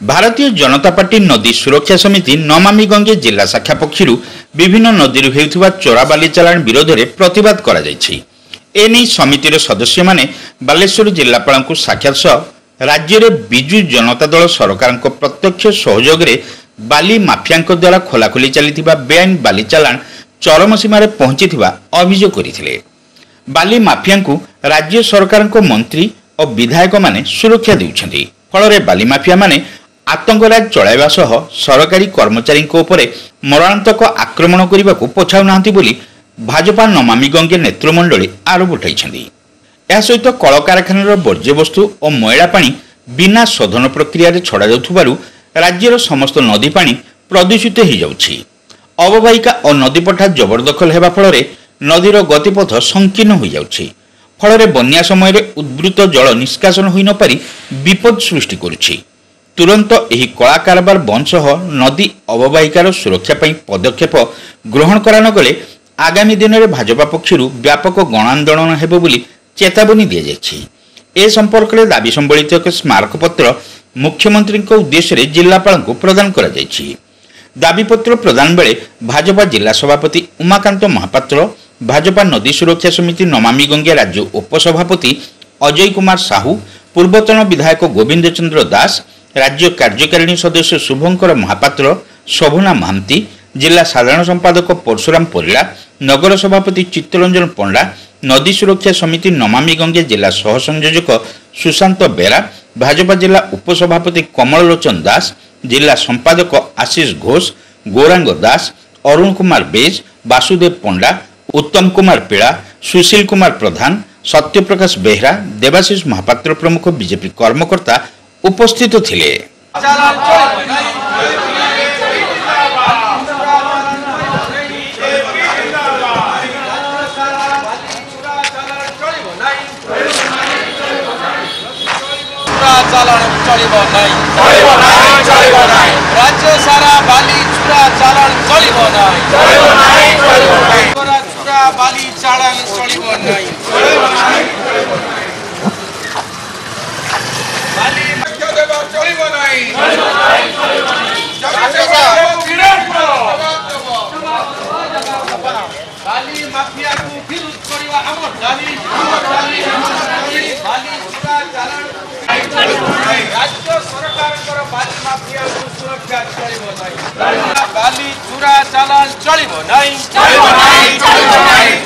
Bharatiya Janata party नदी सुरक्षा समिति नमामि गंगे जिला शाखा पक्षर विभिन्न नदी होता चोरा बाली चालाण विरोध में प्रतिवाद कर समितिर सदस्य माने बालेश्वर जिलापाल को साक्षात सह राज्य में विजु जनता दल सरकार प्रत्यक्ष सहयोग में बाली माफिया द्वारा खोलाखोली चली बेआईन बाली चालाण चरम सीमार पहुंची अभियोग करते। बाली माफिया राज्य सरकार मंत्री और विधायक माने सुरक्षा देउछन्ति। फल बाली माफिया माने आतंकराज चलाइबा सह सरकारी कर्मचारी मरणांतक आक्रमण करने को पछाऊ नाहंती बोली भाजपा नमामि गंगे नेतृमंडली आरोप उठाइछन्ति। यह सहित कलकारखानार वर्ज्यवस्तु और मैला पानी बिना शोधन प्रक्रिया छड़ा जाउथबारु राज्यर समस्त नदी पानी प्रदूषित हो जाउछि। अववाहिका और नदीपठा जबरदखल हेबा फल नदीर गतिपथ संकीर्ण हो जाउछि। फल बन्या समय उद्वृत जल निष्कासन होई न पारि विपद सृष्टि करुछि। तुरंत एही कला कारबार बंद सह नदी अववाहिकार सुरक्षा पई पदक्षेप ग्रहण करा न गले आगामी दिन में भाजपा पक्षर व्यापक गणांदोलन हेबो बोली चेतावनी दिया जायछि। ए संपर्क में दाबी संबलित एक स्मारक पत्र मुख्यमंत्री उद्देश्य जिलापाल को प्रदान करा जायछि। दाबीपत्र प्रदान बेले भाजपा जिला सभापति उमाकांत महापात्र, भाजपा नदी सुरक्षा समिति नमामि गंगे राज्य उपसभापति अजय कुमार साहू, पूर्वतन विधायक गोविंद चंद्र दास, राज्य कार्यकारिणी सदस्य शुभंकर महापात्र, शोभना महांती, जिला साधारण संपादक परशुराम परिड़ा, नगर सभापति चित्तरंजन पंडा, नदी सुरक्षा समिति नमामि गंगे जिला सह संयोजक सुशांत बेरा, भाजपा जिला उपसभापति कमल लोचन दास, जिला संपादक आशीष घोष, गौरांग दास, अरुण कुमार बेज, वासुदेव पंडा, उत्तम कुमार पीड़ा, सुशील कुमार प्रधान, सत्यप्रकाश बेहरा, देवाशीष महापात्र प्रमुख बीजेपी कर्मकर्ता उपस्थित थिले। राज्य सारा बाली चूरा चालान चलिबो नाही। चूरा बाली चालान चलिबो नाही। बाली मध्य देबा चलिबो नाही। बाली माफिया को विरोध करिवा हमर दाबी। बाली चूरा चालान राज्य सरकार बाली माफिया को सुरक्षा चलिबो नाही। बाली चूरा चालान चलिबो नाही।